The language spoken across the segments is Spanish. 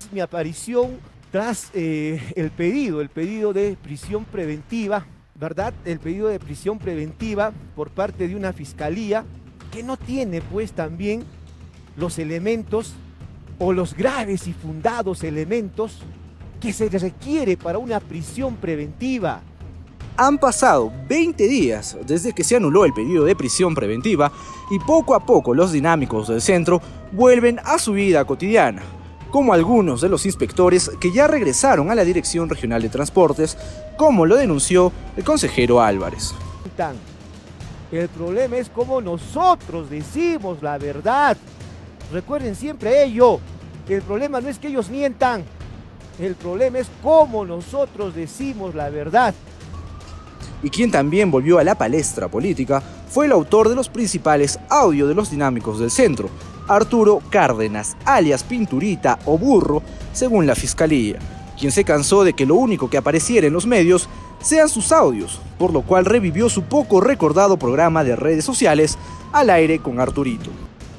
es mi aparición tras el pedido de prisión preventiva, ¿verdad? El pedido de prisión preventiva por parte de una fiscalía que no tiene pues también los elementos o los graves y fundados elementos que se requiere para una prisión preventiva. Han pasado 20 días desde que se anuló el pedido de prisión preventiva y poco a poco los dinámicos del centro vuelven a su vida cotidiana, como algunos de los inspectores que ya regresaron a la Dirección Regional de Transportes, como lo denunció el consejero Álvarez. El problema es cómo nosotros decimos la verdad. Recuerden siempre ello. El problema no es que ellos mientan. El problema es cómo nosotros decimos la verdad. Y quien también volvió a la palestra política fue el autor de los principales audios de los dinámicos del centro, Arturo Cárdenas, alias Pinturita o Burro, según la fiscalía, quien se cansó de que lo único que apareciera en los medios sean sus audios, por lo cual revivió su poco recordado programa de redes sociales Al Aire con Arturito.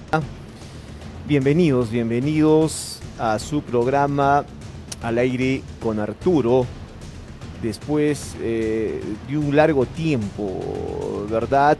Bienvenidos a su programa Al Aire con Arturo. Después de un largo tiempo, ¿verdad?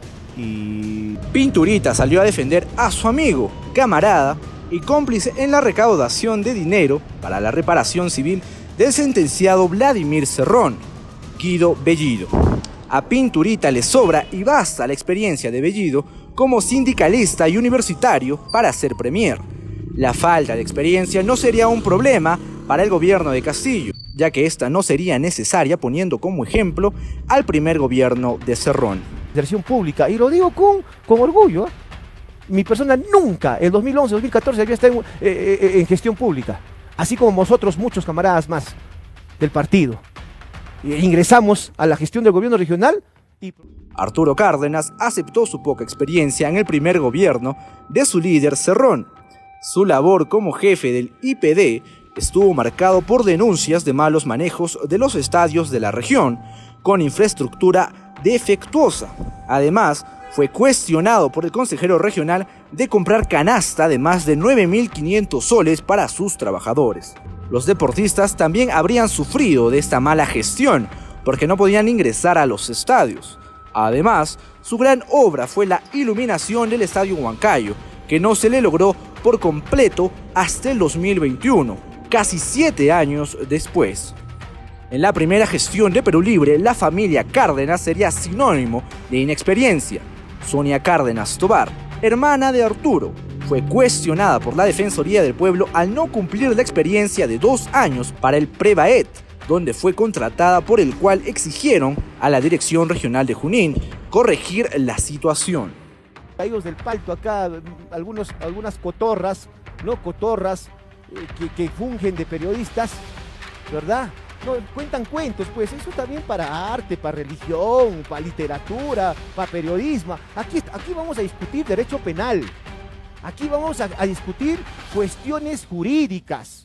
Y Pinturita salió a defender a su amigo, camarada y cómplice en la recaudación de dinero para la reparación civil del sentenciado Vladimir Cerrón, Guido Bellido. A Pinturita le sobra y basta la experiencia de Bellido como sindicalista y universitario para ser premier. La falta de experiencia no sería un problema para el gobierno de Castillo, ya que esta no sería necesaria poniendo como ejemplo al primer gobierno de Cerrón. Dirección pública, y lo digo con orgullo. Mi persona nunca, el 2011, 2014, había estado en gestión pública, así como nosotros, muchos camaradas más del partido. Ingresamos a la gestión del gobierno regional y... Arturo Cárdenas aceptó su poca experiencia en el primer gobierno de su líder Cerrón. Su labor como jefe del IPD estuvo marcado por denuncias de malos manejos de los estadios de la región, con infraestructura defectuosa. Además, fue cuestionado por el consejero regional de comprar canasta de más de 9.500 soles para sus trabajadores. Los deportistas también habrían sufrido de esta mala gestión, porque no podían ingresar a los estadios. Además, su gran obra fue la iluminación del Estadio Huancayo, que no se le logró por completo hasta el 2021, casi 7 años después. En la primera gestión de Perú Libre, la familia Cárdenas sería sinónimo de inexperiencia. Sonia Cárdenas Tobar, hermana de Arturo, fue cuestionada por la Defensoría del Pueblo al no cumplir la experiencia de 2 años para el Prevaet, donde fue contratada, por el cual exigieron a la Dirección Regional de Junín corregir la situación. Caídos del palto acá, algunas cotorras, ¿no? Cotorras que fungen de periodistas, ¿verdad? No, cuentan cuentos, pues eso también para arte, para religión, para literatura, para periodismo. Aquí vamos a discutir derecho penal. Aquí vamos a discutir cuestiones jurídicas.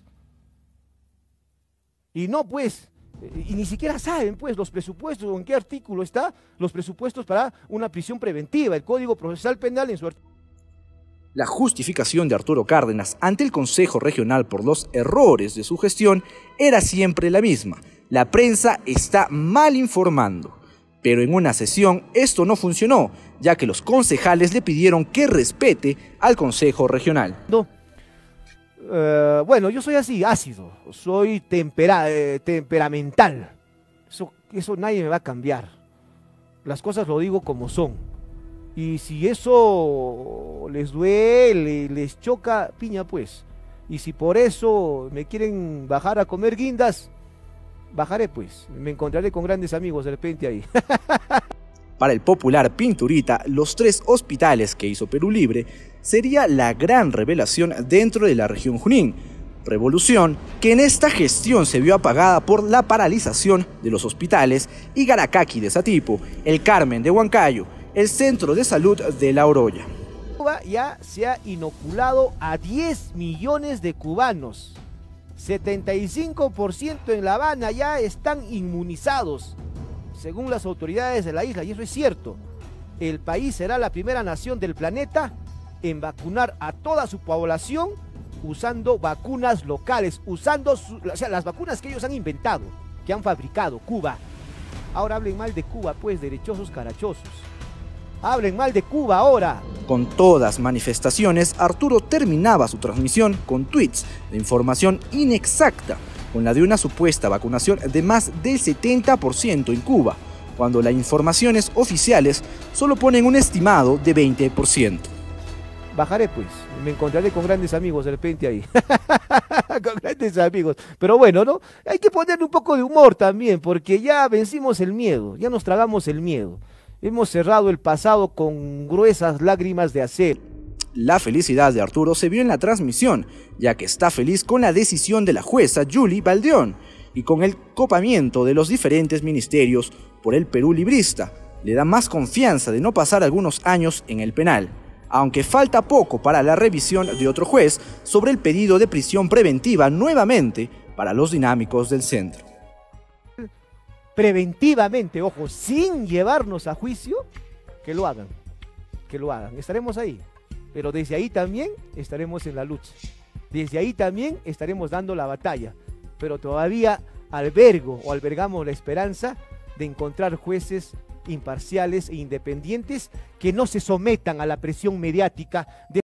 Y no pues, y ni siquiera saben pues los presupuestos, o en qué artículo está los presupuestos para una prisión preventiva, el Código Procesal Penal en su artículo. La justificación de Arturo Cárdenas ante el Consejo Regional por los errores de su gestión era siempre la misma: la prensa está mal informando. Pero en una sesión esto no funcionó, ya que los concejales le pidieron que respete al Consejo Regional. Bueno, yo soy así, ácido, soy temperamental. Eso nadie me va a cambiar. Las cosas lo digo como son. Y si eso les duele, les choca, piña pues. Y si por eso me quieren bajar a comer guindas, bajaré pues. Me encontraré con grandes amigos de repente ahí. Para el popular Pinturita, los 3 hospitales que hizo Perú Libre sería la gran revelación dentro de la región Junín. Revolución que en esta gestión se vio apagada por la paralización de los hospitales Igaracaki de Satipo, el Carmen de Huancayo, el Centro de Salud de La Oroya. Ya se ha inoculado a 10 millones de cubanos. 75% en La Habana ya están inmunizados, según las autoridades de la isla, y eso es cierto. El país será la primera nación del planeta en vacunar a toda su población usando vacunas locales, usando las vacunas que ellos han inventado, que han fabricado, Cuba. Ahora hablen mal de Cuba, pues, derechosos carachosos. Hablen mal de Cuba ahora. Con todas manifestaciones, Arturo terminaba su transmisión con tweets de información inexacta, con la de una supuesta vacunación de más del 70% en Cuba, cuando las informaciones oficiales solo ponen un estimado de 20%. Bajaré pues, me encontraré con grandes amigos de repente ahí. Con grandes amigos. Pero bueno, ¿no? Hay que ponerle un poco de humor también, porque ya vencimos el miedo, ya nos tragamos el miedo. Hemos cerrado el pasado con gruesas lágrimas de acero. La felicidad de Arturo se vio en la transmisión, ya que está feliz con la decisión de la jueza Julie Baldeón y con el copamiento de los diferentes ministerios por el Perú librista. Le da más confianza de no pasar algunos años en el penal, aunque falta poco para la revisión de otro juez sobre el pedido de prisión preventiva nuevamente para los dinámicos del centro. Preventivamente, ojo, sin llevarnos a juicio, que lo hagan, estaremos ahí, pero desde ahí también estaremos en la lucha, desde ahí también estaremos dando la batalla, pero todavía albergamos la esperanza de encontrar jueces imparciales e independientes que no se sometan a la presión mediática de